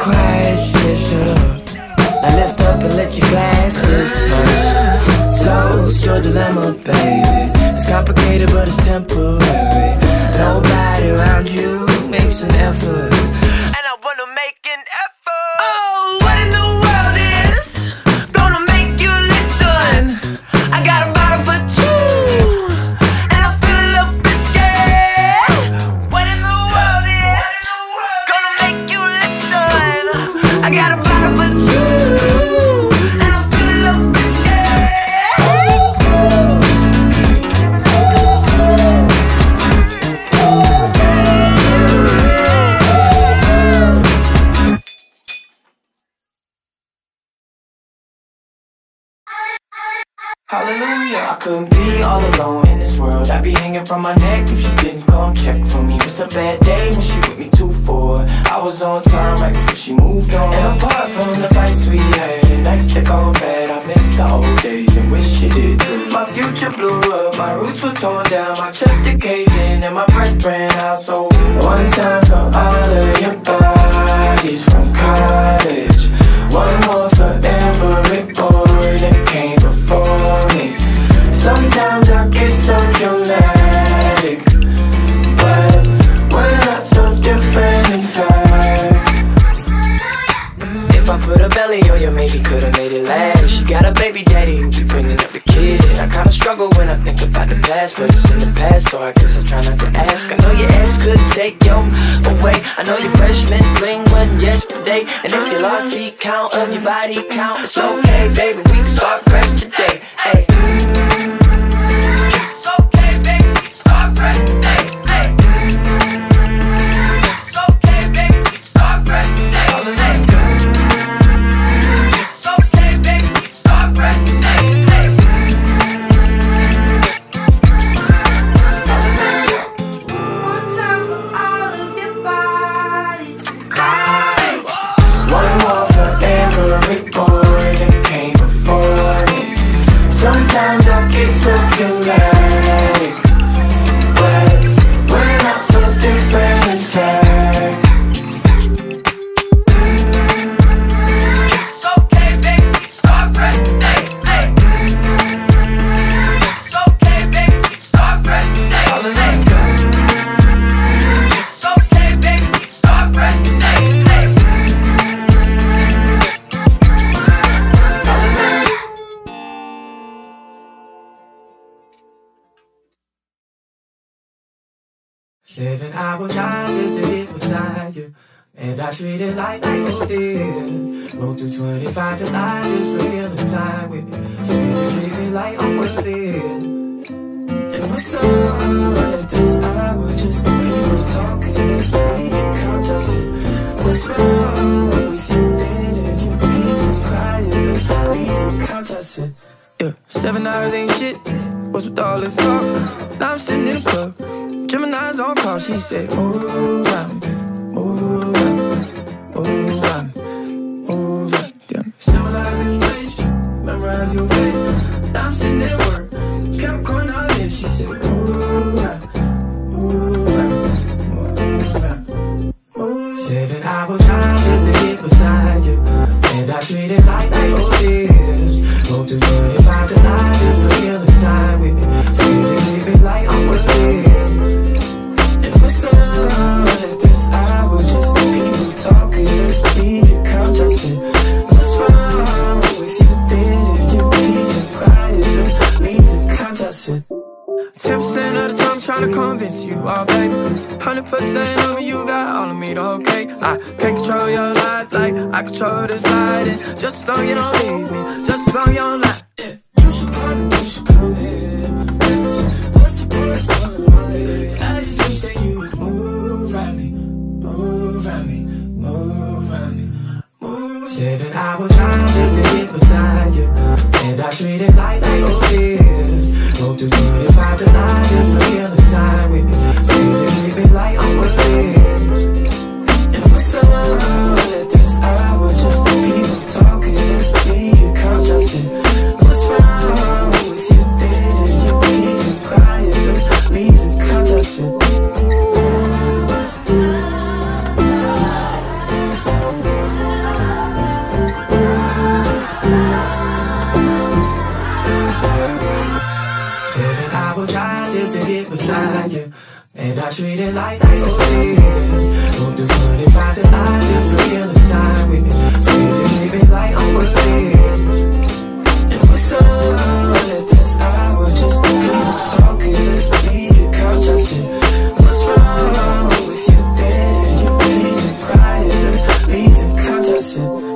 quiet, she said shut up. Now lift up and let your glasses touch. So it's your dilemma, baby. It's complicated but it's temporary. Nobody around you makes an effort, and I wanna make an effort. Oh, what in the world is gonna make you listen? I got a bottle for two, and I feel a little risky. What in the world is gonna make you listen? I got a bottle for two, and I feel a little risky. Hallelujah. I couldn't be all alone in this world. I'd be hanging from my neck if she didn't come check for me. It's a bad day when she with me 2-4. I was on time right before she moved on. And apart from the fights we had, the nights that go bad, I miss the old days and wish she did too. My future blew up, my roots were torn down, my chest decayed in, and my breath ran out. So one time for all of your bodies from college, one more for every boy that came before me. Sometimes I get so dramatic, but we're not so different in fact. If I put a belly on you, maybe could've made it last. She got a baby daddy who be bringing up the kid. I kinda struggle when I think about the past, but it's in the past, so I guess I try not to ask. I know your ex could take you away. I know your freshman bling went yesterday, and if you lost the count of your body count, it's okay, baby, we can start fresh today. Hey. It's okay, baby, we can start fresh today. Hey. It's okay, baby, we can start fresh today. Hey. It's okay, baby, we can start fresh today. Hey. One time for all of your bodies. One more for every boy that came before me. Sometimes I get so dramatic, but we're not so different in fact. It's okay, baby, we can start fresh today. Hey. It's okay, baby, we can start fresh today. Hey. It's okay, baby, we can start fresh today. Hey. Seven-hour drive just to get beside you, and I treat it like I did. Roll through 25 to lie just for killing time with me. So you just treat me like I'm worth it. And what's up at this hour? Just people talking, just leave your couch. I said, what's wrong with you, baby? You peace and quiet, just leave the couch. I said, yeah, 7 hours ain't shit. What's with all this talk? Now I'm sitting in the club, Gemini's on call. She said, move around me, move around me, move around me, move around me. Damn, symbolize this place, memorize your face. Now I'm sitting at work, Capricorn holiday. She said, move around me, move around me, move around me, move. 7-hour drive just to get beside you, and I treat it like I did. Roll through 25 tonight just for killing time with me. So you just treat me like I'm worth it. And what's up at this hour? Just people talking, just leave your couch. I said, what's wrong with you, baby? You peace and quiet, just leave the couch. I said, 10% of the time I'm trying to convince you, oh baby. 100% of me, you got all of me, okay. I can't control your life like I control this lighting. Just as long you don't leave me, just as long you don't lie. Yeah. You should come here. What's the point of my leg? I just wish that you would move around me, move around me, move around me, move. 7-hour drive just to get beside you, and I treat it like I did. Roll through 25 tonight just for killing time with me. So you just treat me like I'm worth it. And what's up at this hour? Just people talking, just leave your couch. I said, what's wrong with you, baby? You peace and quiet, just leave the couch. I said, beside you. And I treat it like oh, go through 25 till I just feel the time with me. So you just treat me like I'm worth it. And what's up at this hour? Just keep talking, let's leave your couch. I said, what's wrong with you, babe? You're busy crying, let's leave the couch. I said,